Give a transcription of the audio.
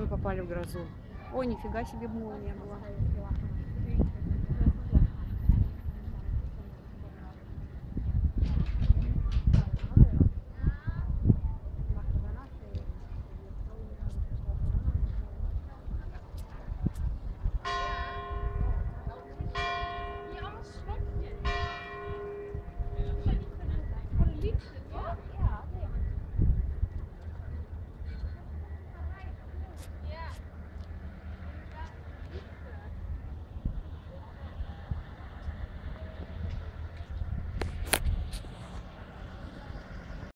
мы попали в грозу. Ой, нифига себе, молния была.